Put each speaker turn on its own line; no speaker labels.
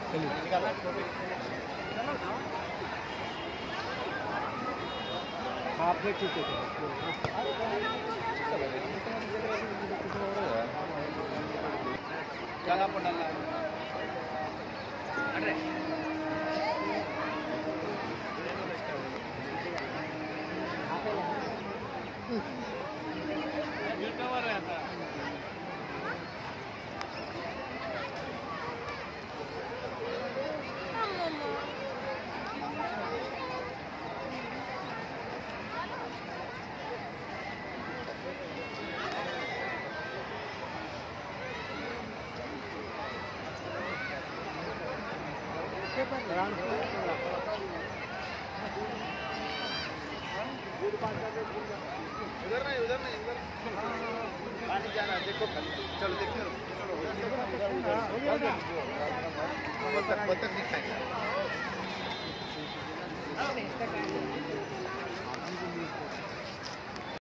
आपने ठीक है क्या पढ़ना अरे कवर रहता उधर नहीं उधर पानी जाना देखो चलो देखिए बतख दिखाएंगे